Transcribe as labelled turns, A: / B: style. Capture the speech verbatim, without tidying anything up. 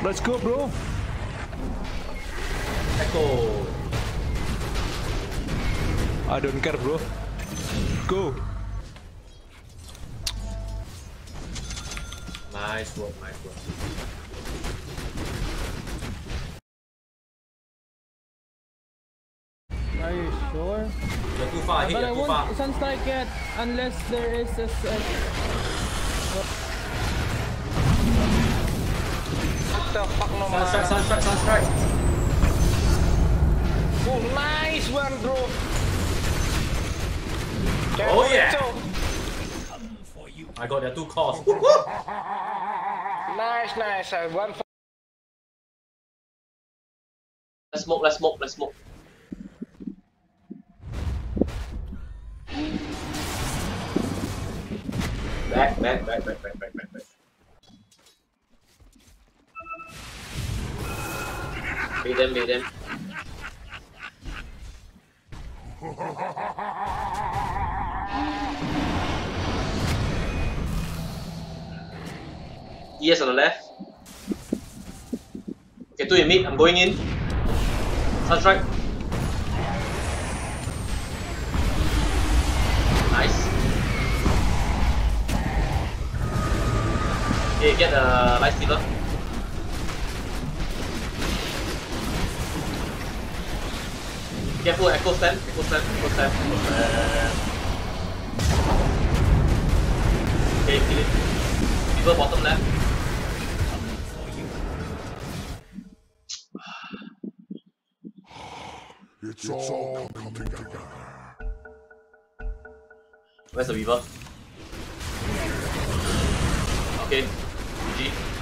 A: Let's go, bro.
B: Echo.
A: I don't care, bro. Go.
B: Nice work, nice work.
C: Are you sure?
B: You're too far, hit,
C: But
B: you're
C: I
B: too
C: won't
B: far.
C: Sunstrike yet unless there is a. a
D: What the fuck, no man?
B: Sunstrike, Sunstrike, Sunstrike.
D: Oh, nice one, bro.
B: Oh yeah.
D: Careful,
B: I got their two calls.
D: Nice, nice. Uh, one. For
B: Let's smoke, let's smoke, let's smoke. Back, back, back, back, back, back, back, back. Beat them, beat them. Yes, on the left. Okay, two in mid, I'm going in. Sunstrike. Nice. Okay, get the light stealer. Careful, echo stand, echo stand, echo stand, echo stand. Okay, kill it. People bottom left.
E: It's all coming together.
B: Where's the Weaver? Okay, G G.